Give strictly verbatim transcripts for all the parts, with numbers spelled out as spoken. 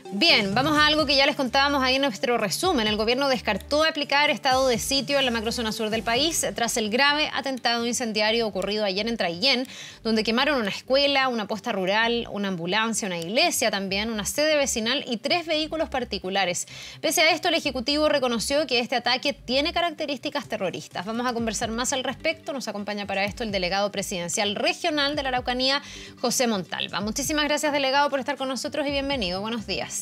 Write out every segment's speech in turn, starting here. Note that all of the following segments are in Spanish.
Bien, vamos a algo que ya les contábamos ahí en nuestro resumen. El gobierno descartó aplicar estado de sitio en la macrozona sur del país tras el grave atentado incendiario ocurrido ayer en Traillén, donde quemaron una escuela, una posta rural, una ambulancia, una iglesia también, una sede vecinal y tres vehículos particulares. Pese a esto, el Ejecutivo reconoció que este ataque tiene características terroristas. Vamos a conversar más al respecto. Nos acompaña para esto el delegado presidencial regional de la Araucanía, José Montalva. Muchísimas gracias, delegado, por estar con nosotros y bienvenido. Buenos días.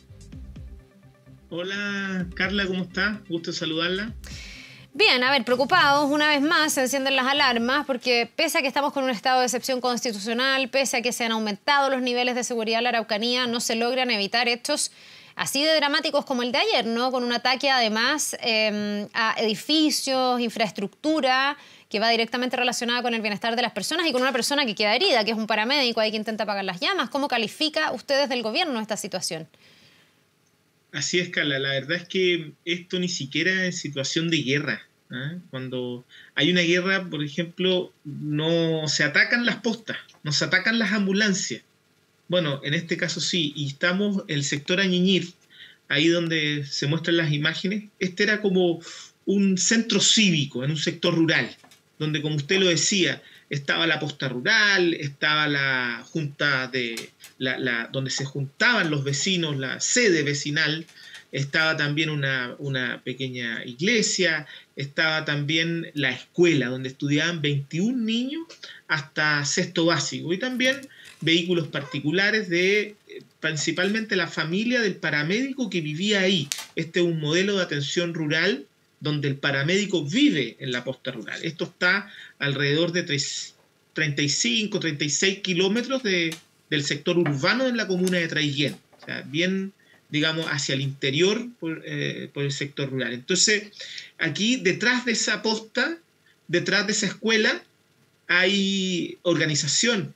Hola Carla, ¿cómo estás? Gusto saludarla. Bien, a ver, preocupados, una vez más se encienden las alarmas porque pese a que estamos con un estado de excepción constitucional, pese a que se han aumentado los niveles de seguridad en la Araucanía, no se logran evitar hechos así de dramáticos como el de ayer, ¿no? Con un ataque además eh, a edificios, infraestructura, que va directamente relacionada con el bienestar de las personas y con una persona que queda herida, que es un paramédico ahí que intenta apagar las llamas. ¿Cómo califica usted desde el gobierno esta situación? Así es, Carla. La verdad es que esto ni siquiera es situación de guerra. ¿eh? Cuando hay una guerra, por ejemplo, no se atacan las postas, no se atacan las ambulancias. Bueno, en este caso sí, y estamos en el sector Añiñir, ahí donde se muestran las imágenes. Este era como un centro cívico en un sector rural, donde, como usted lo decía, estaba la posta rural, estaba la junta de la, la, donde se juntaban los vecinos, la sede vecinal, estaba también una, una pequeña iglesia, estaba también la escuela, donde estudiaban veintiún niños hasta sexto básico, y también vehículos particulares de principalmente la familia del paramédico que vivía ahí. Este es un modelo de atención rural donde el paramédico vive en la posta rural. Esto está alrededor de treinta y cinco, treinta y seis kilómetros de, del sector urbano en la comuna de Traillén. O sea, bien, digamos, hacia el interior por, eh, por el sector rural. Entonces, aquí detrás de esa posta, detrás de esa escuela, hay organización,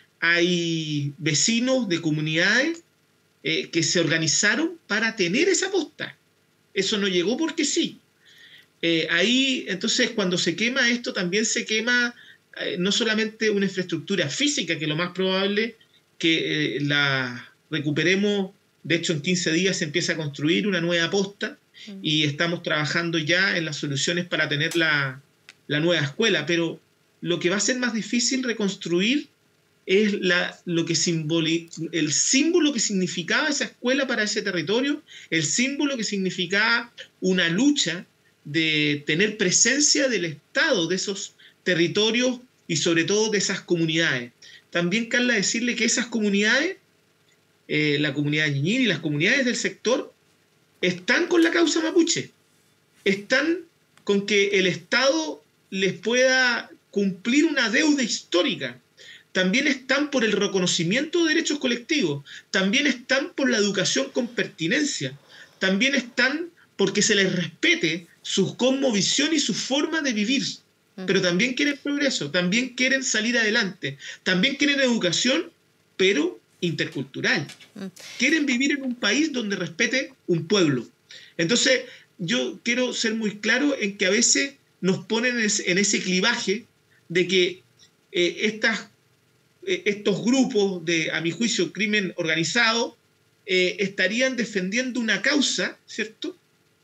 hay vecinos de comunidades eh, que se organizaron para tener esa posta. Eso no llegó porque sí. Eh, ahí, entonces, cuando se quema esto, también se quema eh, no solamente una infraestructura física, que lo más probable que eh, la recuperemos. De hecho, en quince días se empieza a construir una nueva posta mm. y estamos trabajando ya en las soluciones para tener la, la nueva escuela. Pero lo que va a ser más difícil reconstruir es la, lo que simboli, el símbolo que significaba esa escuela para ese territorio, el símbolo que significaba una lucha de tener presencia del Estado, de esos territorios y sobre todo de esas comunidades. También, Carla, decirle que esas comunidades, eh, la comunidad de Ñiñir y las comunidades del sector, están con la causa mapuche, están con que el Estado les pueda cumplir una deuda histórica. También están por el reconocimiento de derechos colectivos, también están por la educación con pertinencia, también están porque se les respete su cosmovisión y su forma de vivir. Pero también quieren progreso, también quieren salir adelante, también quieren educación, pero intercultural. Quieren vivir en un país donde respete un pueblo. Entonces, yo quiero ser muy claro en que a veces nos ponen en ese clivaje de que eh, estas, eh, estos grupos de, a mi juicio, crimen organizado, eh, estarían defendiendo una causa, ¿cierto?,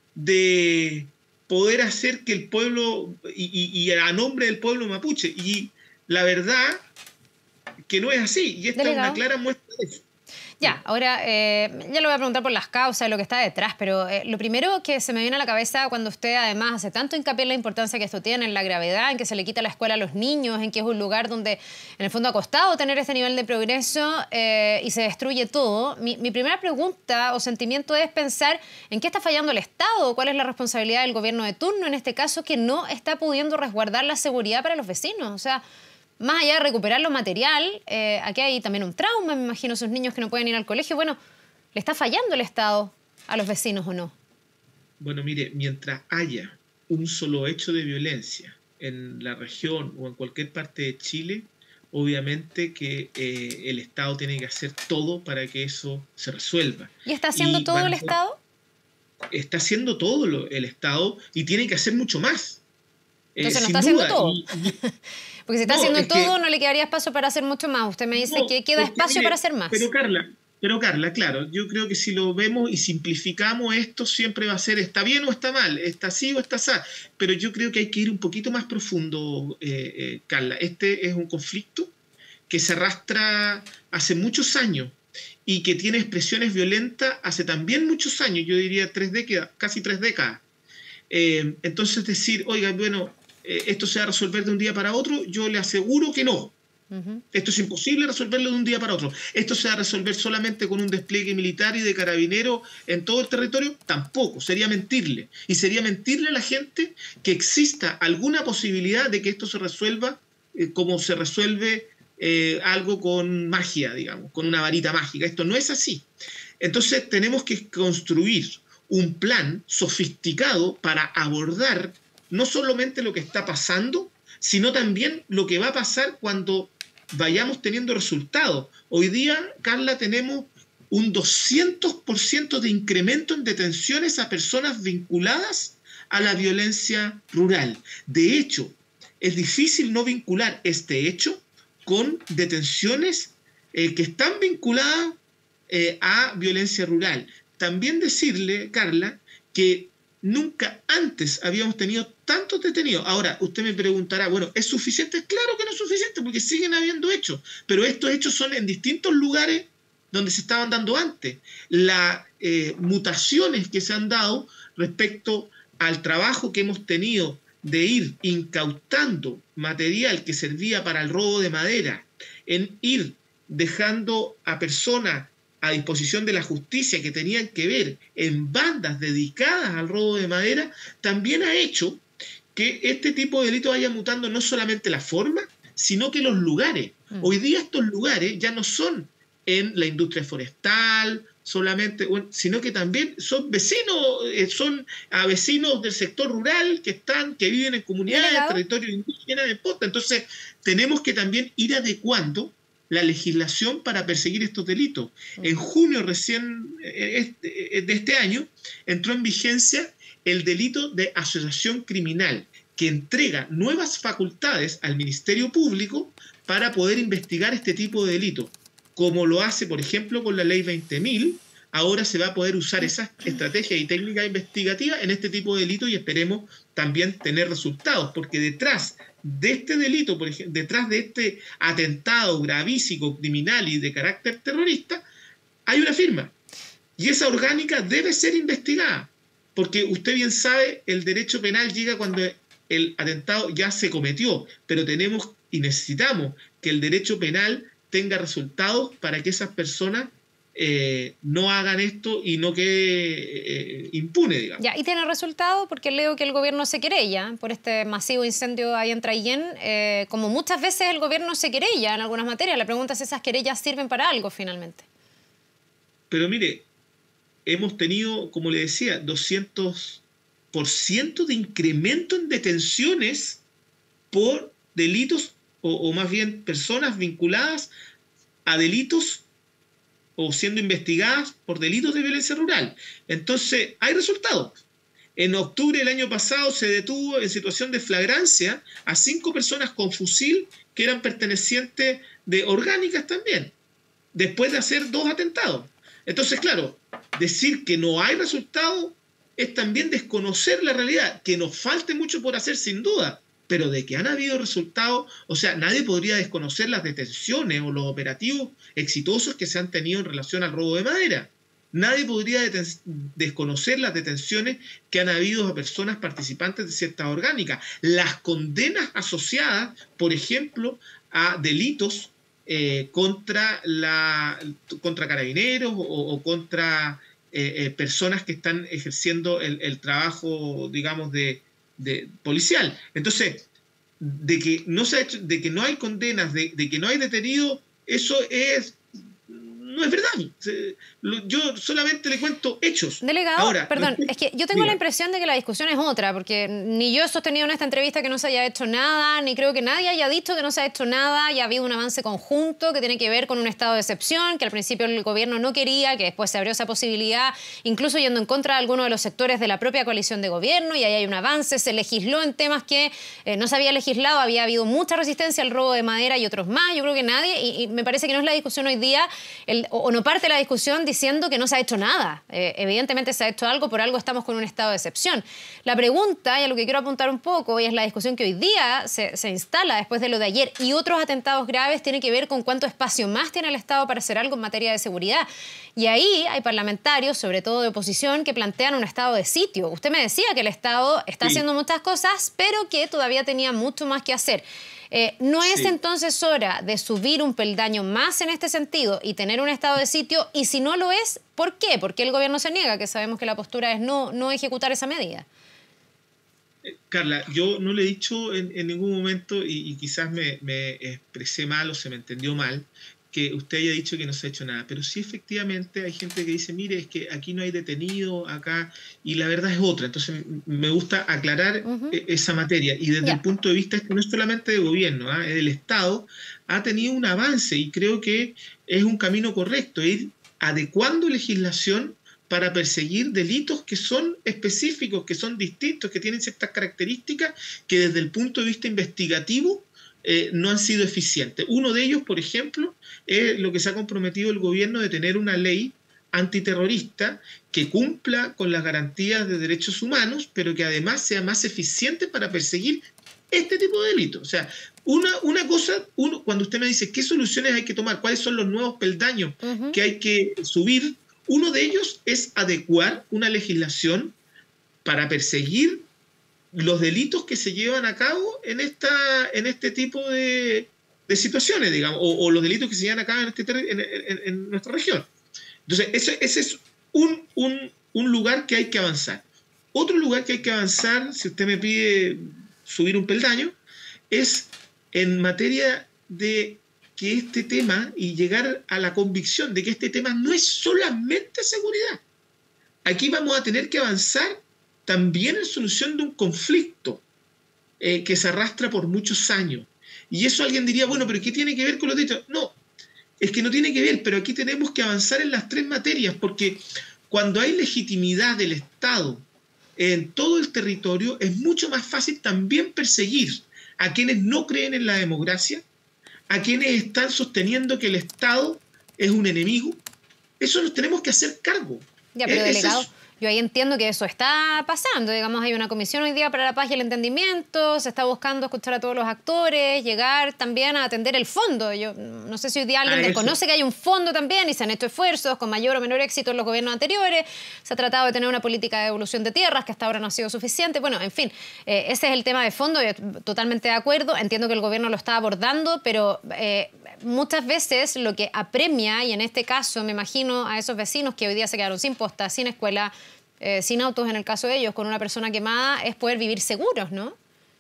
de poder hacer que el pueblo, y, y, y a nombre del pueblo mapuche, y la verdad que no es así, y esta Delegado. Es una clara muestra de eso. Ya, ahora eh, ya le voy a preguntar por las causas y lo que está detrás, pero eh, lo primero que se me viene a la cabeza cuando usted además hace tanto hincapié en la importancia que esto tiene, en la gravedad, en que se le quita la escuela a los niños, en que es un lugar donde en el fondo ha costado tener este nivel de progreso eh, y se destruye todo. Mi, mi primera pregunta o sentimiento es pensar en qué está fallando el Estado, cuál es la responsabilidad del gobierno de turno en este caso que no está pudiendo resguardar la seguridad para los vecinos. O sea, más allá de recuperar lo material, eh, aquí hay también un trauma, me imagino, esos niños que no pueden ir al colegio. Bueno, ¿le está fallando el Estado a los vecinos o no? Bueno, mire, mientras haya un solo hecho de violencia en la región o en cualquier parte de Chile, obviamente que eh, el Estado tiene que hacer todo para que eso se resuelva. ¿Y está haciendo y todo el ser, Estado? Está haciendo todo lo, el Estado y tiene que hacer mucho más. Entonces eh, no está duda. haciendo todo. Y, y, Porque si está no, haciendo todo, que, no le quedaría espacio para hacer mucho más. Usted me dice no, que queda espacio mire, para hacer más. Pero Carla, Pero Carla, claro, yo creo que si lo vemos y simplificamos esto, siempre va a ser está bien o está mal, está así o está así. Pero yo creo que hay que ir un poquito más profundo, eh, eh, Carla. Este es un conflicto que se arrastra hace muchos años y que tiene expresiones violentas hace también muchos años, yo diría tres décadas, casi tres décadas. Eh, entonces decir, oiga, bueno, eh, esto se va a resolver de un día para otro, yo le aseguro que no. Uh-huh. Esto es imposible resolverlo de un día para otro. Esto se va a resolver solamente con un despliegue militar y de carabineros en todo el territorio, tampoco, sería mentirle. Y sería mentirle a la gente que exista alguna posibilidad de que esto se resuelva eh, como se resuelve eh, algo con magia, digamos, con una varita mágica. Esto no es así. Entonces tenemos que construir un plan sofisticado para abordar no solamente lo que está pasando, sino también lo que va a pasar cuando vayamos teniendo resultados. Hoy día, Carla, tenemos un doscientos por ciento de incremento en detenciones a personas vinculadas a la violencia rural. De hecho, es difícil no vincular este hecho con detenciones eh, que están vinculadas eh, a violencia rural. También decirle, Carla, que nunca antes habíamos tenido tantos detenidos. Ahora, usted me preguntará, bueno, ¿es suficiente? Claro que no es suficiente, porque siguen habiendo hechos, pero estos hechos son en distintos lugares donde se estaban dando antes. Las eh, mutaciones que se han dado respecto al trabajo que hemos tenido de ir incautando material que servía para el robo de madera, en ir dejando a personas a disposición de la justicia que tenían que ver en bandas dedicadas al robo de madera, también ha hecho que este tipo de delitos vaya mutando no solamente la forma, sino que los lugares. Mm. Hoy día estos lugares ya no son en la industria forestal solamente, sino que también son vecinos, son a vecinos del sector rural que están, que viven en comunidades, territorios indígenas de posta. Entonces tenemos que también ir adecuando la legislación para perseguir estos delitos. En junio recién de este año entró en vigencia el delito de asociación criminal, que entrega nuevas facultades al Ministerio Público para poder investigar este tipo de delitos. Como lo hace, por ejemplo, con la ley veinte mil, ahora se va a poder usar esas estrategias y técnicas investigativas en este tipo de delitos y esperemos también tener resultados, porque detrás de este delito, por ejemplo, detrás de este atentado gravísimo, criminal y de carácter terrorista, hay una firma. Y esa orgánica debe ser investigada, porque usted bien sabe, el derecho penal llega cuando el atentado ya se cometió, pero tenemos y necesitamos que el derecho penal tenga resultados para que esas personas eh, no hagan esto y no quede eh, impune, digamos. Ya, y tiene resultado porque leo que el gobierno se querella por este masivo incendio ahí en Traillén. Eh, como muchas veces el gobierno se querella en algunas materias, la pregunta es si esas querellas sirven para algo finalmente. Pero mire, hemos tenido, como le decía, doscientos por ciento de incremento en detenciones por delitos o, o más bien personas vinculadas a delitos o siendo investigadas por delitos de violencia rural. Entonces, hay resultados. En octubre del año pasado se detuvo en situación de flagrancia a cinco personas con fusil que eran pertenecientes de orgánicas también, después de hacer dos atentados. Entonces, claro, decir que no hay resultado es también desconocer la realidad, que nos falte mucho por hacer sin duda, pero de que han habido resultados, o sea, nadie podría desconocer las detenciones o los operativos exitosos que se han tenido en relación al robo de madera. Nadie podría desconocer las detenciones que han habido a personas participantes de ciertas orgánicas. Las condenas asociadas, por ejemplo, a delitos eh, contra, la, contra carabineros o, o contra eh, eh, personas que están ejerciendo el, el trabajo, digamos, de De, policial. Entonces, de que no se ha hecho, de que no hay condenas, de, de que no hay detenidos, eso es no es verdad. Yo solamente le cuento hechos. Delegado, Ahora, perdón, es que yo tengo diga. la impresión de que la discusión es otra, porque ni yo he sostenido en esta entrevista que no se haya hecho nada, ni creo que nadie haya dicho que no se ha hecho nada, y ha habido un avance conjunto que tiene que ver con un estado de excepción, que al principio el gobierno no quería, que después se abrió esa posibilidad, incluso yendo en contra de algunos de los sectores de la propia coalición de gobierno, y ahí hay un avance, se legisló en temas que eh, no se había legislado, había habido mucha resistencia al robo de madera y otros más, yo creo que nadie, y, y me parece que no es la discusión hoy día, el o, o no parte la discusión diciendo que no se ha hecho nada. Eh, evidentemente se ha hecho algo, por algo estamos con un estado de excepción. La pregunta, y a lo que quiero apuntar un poco, y es la discusión que hoy día se, se instala después de lo de ayer y otros atentados graves, tiene que ver con cuánto espacio más tiene el Estado para hacer algo en materia de seguridad. Y ahí hay parlamentarios, sobre todo de oposición, que plantean un estado de sitio. Usted me decía que el Estado está sí. haciendo muchas cosas, pero que todavía tenía mucho más que hacer. Eh, ¿No es sí. entonces hora de subir un peldaño más en este sentido y tener un estado de sitio? Y si no lo es, ¿por qué? ¿Por qué el gobierno se niega? Que sabemos que la postura es no, no ejecutar esa medida. Carla, yo no le he dicho en, en ningún momento, y, y quizás me, me expresé mal o se me entendió mal, que usted haya dicho que no se ha hecho nada, pero sí efectivamente hay gente que dice, mire, es que aquí no hay detenido, acá, y la verdad es otra. Entonces me gusta aclarar uh-huh. esa materia, y desde yeah. el punto de vista, no es solamente de gobierno, ¿eh? El Estado ha tenido un avance, y creo que es un camino correcto, ir adecuando legislación para perseguir delitos que son específicos, que son distintos, que tienen ciertas características, que desde el punto de vista investigativo eh, no han sido eficientes. Uno de ellos, por ejemplo, es lo que se ha comprometido el gobierno de tener una ley antiterrorista que cumpla con las garantías de derechos humanos, pero que además sea más eficiente para perseguir este tipo de delitos. O sea, una, una cosa, uno, cuando usted me dice qué soluciones hay que tomar, cuáles son los nuevos peldaños uh-huh. que hay que subir, uno de ellos es adecuar una legislación para perseguir los delitos que se llevan a cabo en, esta, en este tipo de, de situaciones, digamos, o, o los delitos que se llevan a cabo en, este, en, en, en nuestra región. Entonces, ese, ese es un, un, un lugar que hay que avanzar. Otro lugar que hay que avanzar, si usted me pide subir un peldaño, es en materia de que este tema, y llegar a la convicción de que este tema no es solamente seguridad. Aquí vamos a tener que avanzar también en solución de un conflicto eh, que se arrastra por muchos años. Y eso alguien diría, bueno, pero ¿qué tiene que ver con los derechos? No, es que no tiene que ver, pero aquí tenemos que avanzar en las tres materias, porque cuando hay legitimidad del Estado en todo el territorio, es mucho más fácil también perseguir a quienes no creen en la democracia, a quienes están sosteniendo que el Estado es un enemigo. Eso nos tenemos que hacer cargo. Ya, pero es, delegado, es yo ahí entiendo que eso está pasando. Digamos, hay una comisión hoy día para la paz y el entendimiento, se está buscando escuchar a todos los actores, llegar también a atender el fondo. Yo no sé si hoy día alguien desconoce que hay un fondo también y se han hecho esfuerzos con mayor o menor éxito en los gobiernos anteriores. Se ha tratado de tener una política de devolución de tierras que hasta ahora no ha sido suficiente. Bueno, en fin, eh, ese es el tema de fondo. Yo totalmente de acuerdo. Entiendo que el gobierno lo está abordando, pero eh, muchas veces lo que apremia, y en este caso me imagino a esos vecinos que hoy día se quedaron sin posta, sin escuela, eh, sin autos en el caso de ellos, con una persona quemada, es poder vivir seguros, ¿no?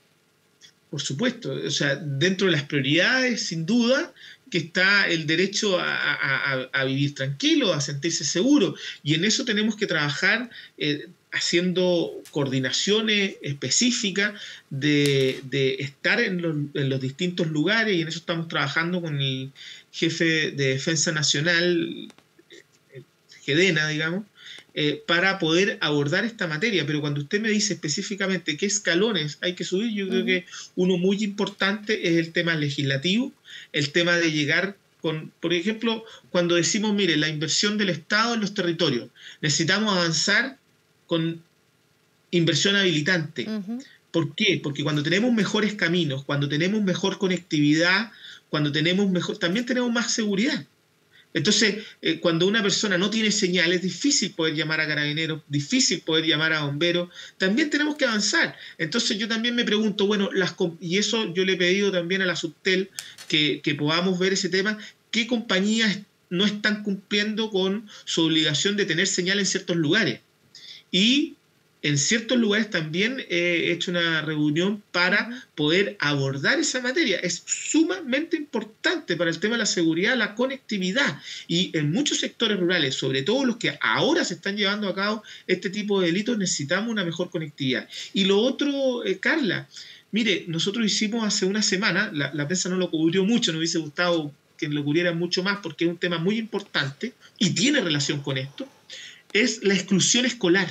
Por supuesto, o sea, dentro de las prioridades, sin duda, que está el derecho a, a, a vivir tranquilo, a sentirse seguro, y en eso tenemos que trabajar eh, haciendo coordinaciones específicas de, de estar en los, en los distintos lugares, y en eso estamos trabajando con el jefe de Defensa Nacional, Gedena, digamos, eh, para poder abordar esta materia. Pero cuando usted me dice específicamente qué escalones hay que subir, yo uh-huh. creo que uno muy importante es el tema legislativo, el tema de llegar con, por ejemplo, cuando decimos, mire, la inversión del Estado en los territorios, necesitamos avanzar con inversión habilitante. Uh-huh. ¿Por qué? Porque cuando tenemos mejores caminos, cuando tenemos mejor conectividad, cuando tenemos mejor, también tenemos más seguridad. Entonces, eh, cuando una persona no tiene señal, es difícil poder llamar a carabineros, difícil poder llamar a bomberos, también tenemos que avanzar. Entonces yo también me pregunto, bueno, las, y eso yo le he pedido también a la Subtel que, que podamos ver ese tema, ¿qué compañías no están cumpliendo con su obligación de tener señal en ciertos lugares? Y en ciertos lugares también he hecho una reunión para poder abordar esa materia. Es sumamente importante para el tema de la seguridad, la conectividad. Y en muchos sectores rurales, sobre todo los que ahora se están llevando a cabo este tipo de delitos, necesitamos una mejor conectividad. Y lo otro, eh, Carla, mire, nosotros hicimos hace una semana, la, la prensa no lo cubrió mucho, nos hubiese gustado que lo cubriera mucho más porque es un tema muy importante y tiene relación con esto, es la exclusión escolar.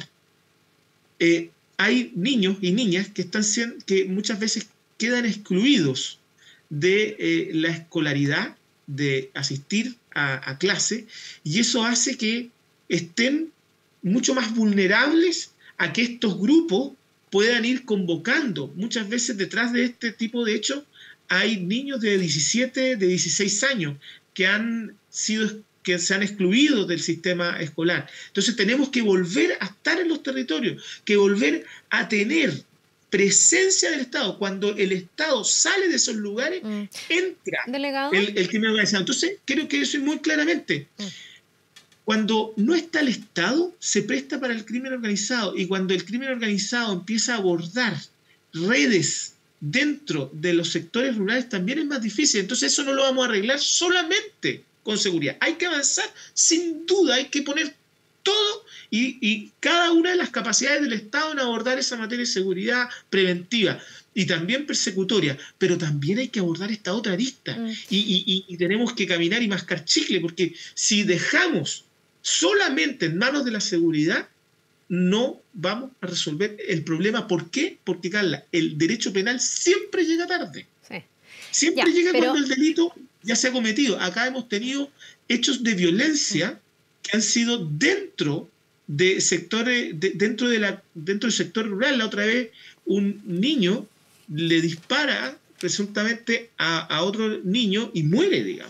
Eh, hay niños y niñas que, están, que muchas veces quedan excluidos de eh, la escolaridad, de asistir a, a clase, y eso hace que estén mucho más vulnerables a que estos grupos puedan ir convocando. Muchas veces detrás de este tipo de hechos hay niños de diecisiete, de dieciséis años que han sido, que se han excluido del sistema escolar. Entonces tenemos que volver a estar en los territorios, que volver a tener presencia del Estado. Cuando el Estado sale de esos lugares, mm. entra ¿Delegado? El, el crimen organizado. Entonces creo que eso es muy claramente. Mm. Cuando no está el Estado, se presta para el crimen organizado, y cuando el crimen organizado empieza a abordar redes dentro de los sectores rurales, también es más difícil. Entonces eso no lo vamos a arreglar solamente con seguridad. Hay que avanzar, sin duda, hay que poner todo y, y cada una de las capacidades del Estado en abordar esa materia de seguridad preventiva y también persecutoria, pero también hay que abordar esta otra arista. Mm. Y, y, y tenemos que caminar y mascar chicle, porque si dejamos solamente en manos de la seguridad, no vamos a resolver el problema. ¿Por qué? Porque, Carla, el derecho penal siempre llega tarde. Sí. Siempre ya, llega pero... cuando el delito ya se ha cometido. Acá hemos tenido hechos de violencia mm. que han sido dentro de sectores, de, dentro, de la, dentro del sector rural. La otra vez un niño le dispara presuntamente a, a otro niño y muere, digamos.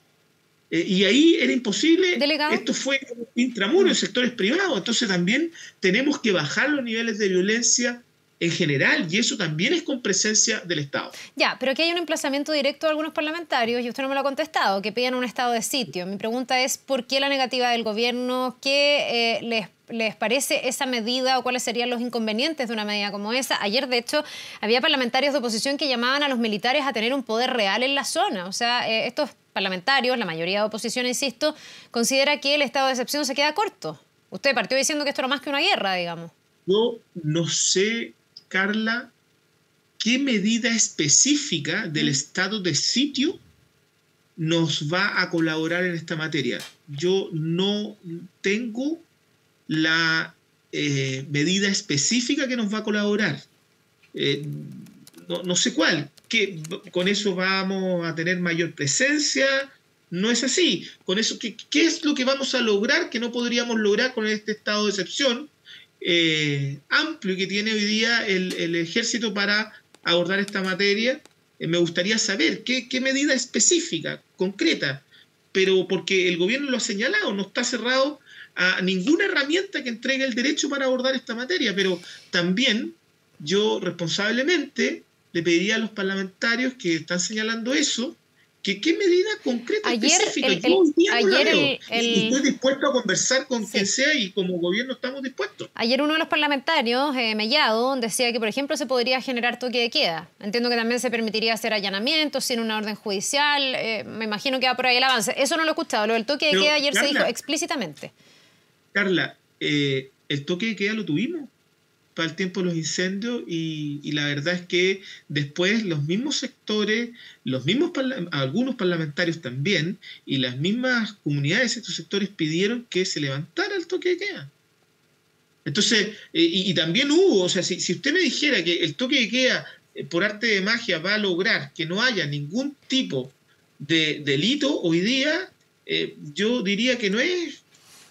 Eh, y ahí era imposible. ¿Delegado? Esto fue intramuro en sectores privados. Entonces también tenemos que bajar los niveles de violencia en general, y eso también es con presencia del Estado. Ya, pero aquí hay un emplazamiento directo de algunos parlamentarios, y usted no me lo ha contestado, que piden un estado de sitio. Mi pregunta es, ¿por qué la negativa del gobierno? ¿Qué eh, les, les parece esa medida o cuáles serían los inconvenientes de una medida como esa? Ayer, de hecho, había parlamentarios de oposición que llamaban a los militares a tener un poder real en la zona. O sea, eh, estos parlamentarios, la mayoría de oposición, insisto, considera que el estado de excepción se queda corto. Usted partió diciendo que esto era más que una guerra, digamos. Yo no sé, Carla, qué medida específica del estado de sitio nos va a colaborar en esta materia. Yo no tengo la eh, medida específica que nos va a colaborar. Eh, no, no sé cuál. Que con eso vamos a tener mayor presencia. No es así. Con eso, ¿qué, qué es lo que vamos a lograr que no podríamos lograr con este estado de excepción eh, amplio que tiene hoy día el, el ejército para abordar esta materia? Eh, me gustaría saber qué, qué medida específica, concreta, pero porque el gobierno lo ha señalado, no está cerrado a ninguna herramienta que entregue el derecho para abordar esta materia, pero también yo responsablemente le pediría a los parlamentarios que están señalando eso, que qué medida concreta ayer, específica. El, el, Yo hoy día no la veo. El, el, y estoy dispuesto a conversar con sí. quien sea, y como gobierno estamos dispuestos. Ayer uno de los parlamentarios, eh, Mellado, decía que, por ejemplo, se podría generar toque de queda. Entiendo que también se permitiría hacer allanamientos sin una orden judicial. Eh, me imagino que va por ahí el avance. Eso no lo he escuchado. Lo del toque de Pero, queda ayer Carla, se dijo explícitamente. Carla, eh, el toque de queda lo tuvimos para el tiempo de los incendios, y, y la verdad es que después los mismos sectores, los mismos parla algunos parlamentarios también, y las mismas comunidades de estos sectores pidieron que se levantara el toque de queda. Entonces, eh, y, y también hubo, o sea, si, si usted me dijera que el toque de queda eh, por arte de magia va a lograr que no haya ningún tipo de delito hoy día, eh, yo diría que no es...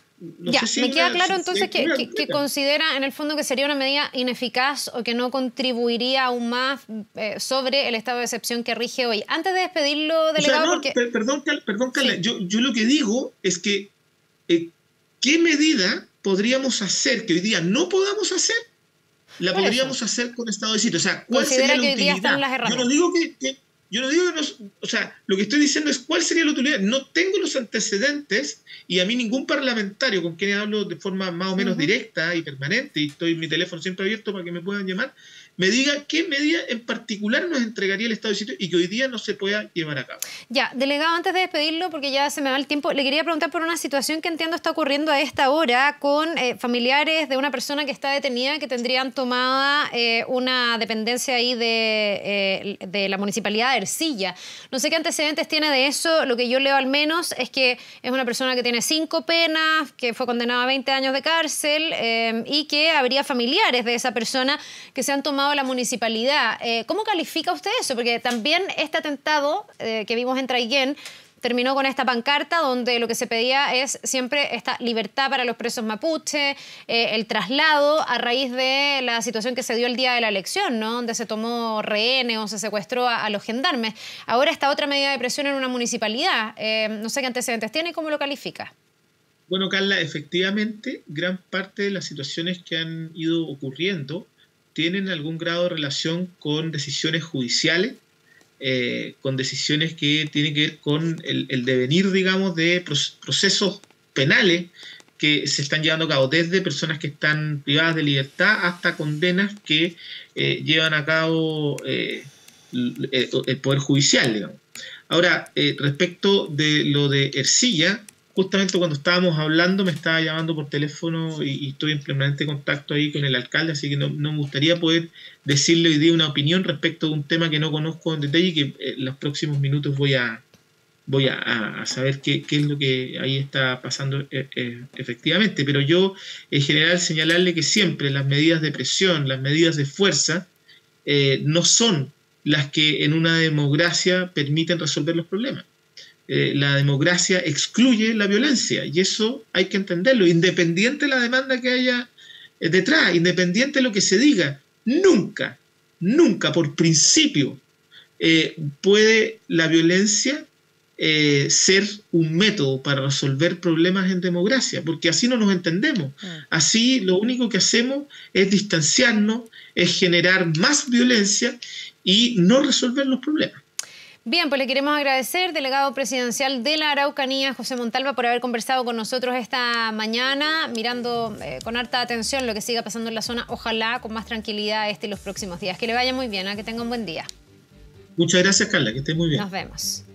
No ya, sé si me queda una, claro entonces que, que, que completa. considera en el fondo que sería una medida ineficaz o que no contribuiría aún más eh, sobre el estado de excepción que rige hoy. Antes de despedirlo, delegado, o sea, no, porque... Perdón, perdón Carla, sí. yo, yo lo que digo es que eh, ¿qué medida podríamos hacer que hoy día no podamos hacer? La Por podríamos eso. hacer con estado de sitio. O sea, ¿cuál Considera sería la que hoy utilidad? Día están las herramientas. Yo no digo que... que Yo no digo que no, o sea, lo que estoy diciendo es cuál sería la utilidad. No tengo los antecedentes, y a mí ningún parlamentario con quien hablo de forma más o menos uh-huh. directa y permanente, y estoy mi teléfono siempre abierto para que me puedan llamar, me diga qué medida en particular nos entregaría el estado de sitio y que hoy día no se pueda llevar a cabo. Ya, delegado, antes de despedirlo, porque ya se me va el tiempo, le quería preguntar por una situación que entiendo está ocurriendo a esta hora con eh, familiares de una persona que está detenida, que tendrían tomada eh, una dependencia ahí de, eh, de la Municipalidad de Ercilla. No sé qué antecedentes tiene de eso. Lo que yo leo al menos es que es una persona que tiene cinco penas, que fue condenada a veinte años de cárcel eh, y que habría familiares de esa persona que se han tomado la municipalidad. Eh, ¿Cómo califica usted eso? Porque también este atentado eh, que vimos en Traiguén terminó con esta pancarta donde lo que se pedía es siempre esta libertad para los presos mapuche, eh, el traslado a raíz de la situación que se dio el día de la elección, ¿no? Donde se tomó rehenes o se secuestró a, a los gendarmes. Ahora está otra medida de presión en una municipalidad. Eh, no sé qué antecedentes tiene y cómo lo califica. Bueno, Carla, efectivamente, gran parte de las situaciones que han ido ocurriendo tienen algún grado de relación con decisiones judiciales, eh, con decisiones que tienen que ver con el, el devenir, digamos, de procesos penales que se están llevando a cabo, desde personas que están privadas de libertad hasta condenas que eh, llevan a cabo eh, el, el Poder Judicial, digamos. Ahora, eh, respecto de lo de Ercilla, justamente cuando estábamos hablando me estaba llamando por teléfono y, y estoy en permanente contacto ahí con el alcalde, así que no, no me gustaría poder decirle hoy día una opinión respecto de un tema que no conozco en detalle y que eh, en los próximos minutos voy a, voy a, a saber qué, qué es lo que ahí está pasando eh, eh, efectivamente. Pero yo, en general, señalarle que siempre las medidas de presión, las medidas de fuerza, eh, no son las que en una democracia permiten resolver los problemas. Eh, la democracia excluye la violencia y eso hay que entenderlo, independiente de la demanda que haya eh, detrás, independiente de lo que se diga. Nunca, nunca por principio eh, puede la violencia eh, ser un método para resolver problemas en democracia, porque así no nos entendemos. Así lo único que hacemos es distanciarnos, es generar más violencia y no resolver los problemas. Bien, pues le queremos agradecer, delegado presidencial de la Araucanía, José Montalva, por haber conversado con nosotros esta mañana, mirando eh, con harta atención lo que siga pasando en la zona, ojalá con más tranquilidad este y los próximos días. Que le vaya muy bien, ¿eh? Que tenga un buen día. Muchas gracias, Carla, que esté muy bien. Nos vemos.